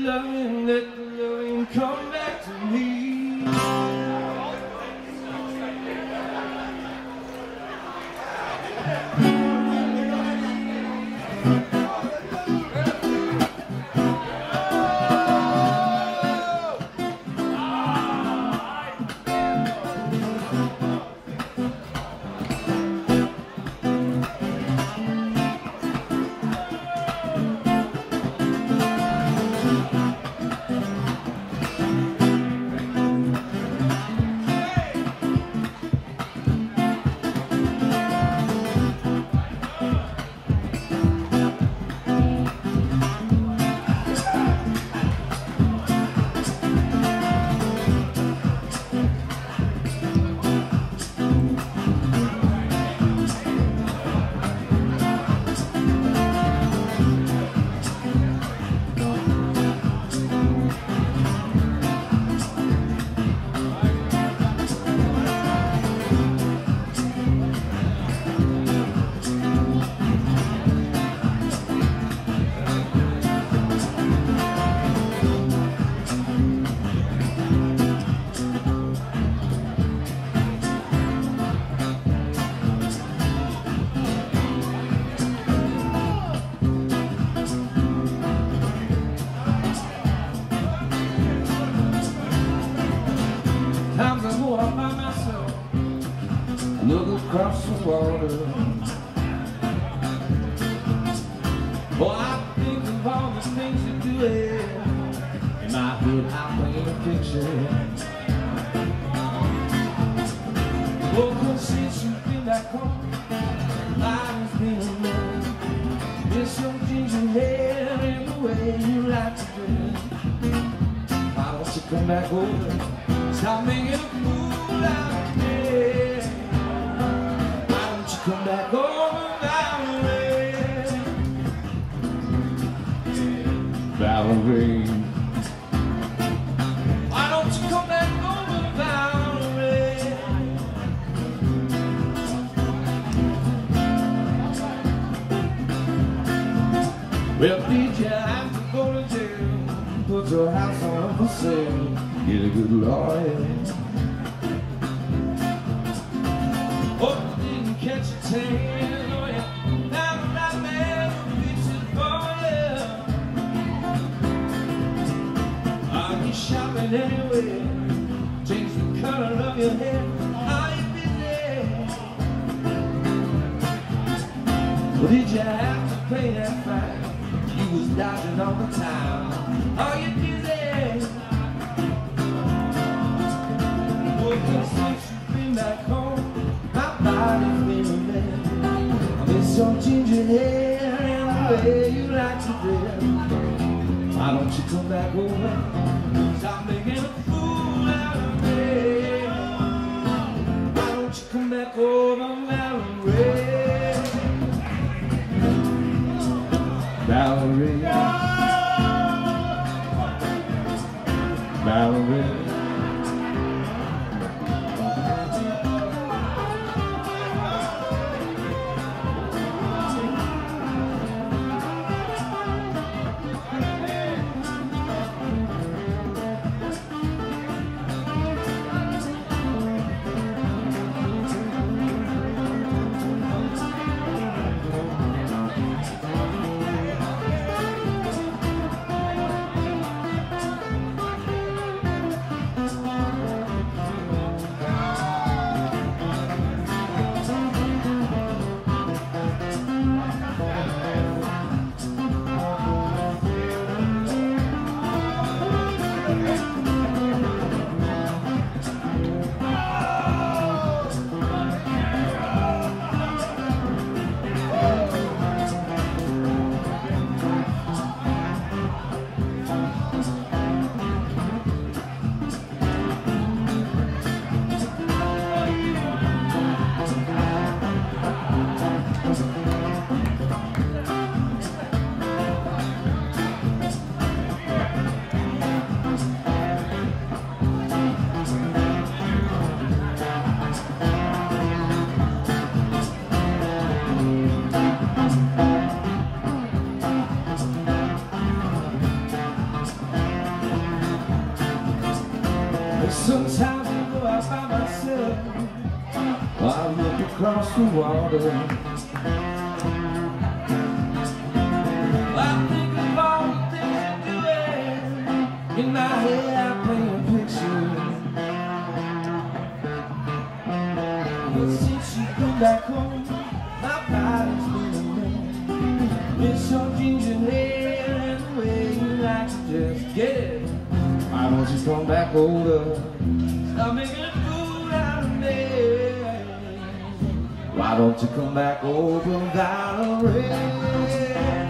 let the loving come back to me. Look across the water. Oh, I think of all the things you do here. In my head, I paint a picture. Oh, 'cause since you've been back home, life's been a mess. Miss your ginger hair and the way you like to dress. Why don't you come back over? Stop making a fool out of me. Come back over, Valerie, Valerie. Why don't you come back over, Valerie? Well, did you have to go to jail? Put your house on for sale, get a good lawyer. Catch a tan, oh yeah, now the right man will fix it for you. Are you shopping anyway? Change the color of your hair, are you busy? Well, did you have to pay that fine? You was dodging all the time, are you busy? Well, just since you've been back home, body's been a mess. I miss your ginger hair and the way you like to dress. Why don't you come back over? Stop making a fool out of me. Why don't you come back over, Valerie? Valerie, Valerie. Sometimes I go out by myself while I look across the water. I think of all the things you're doing. In my head I paint a picture. But since you've been back home, my body's been a man. Miss your ginger hair and the way you like to just get it. Why don't you come back over? Stop making a fool out of me. Why don't you come back over, Valerie?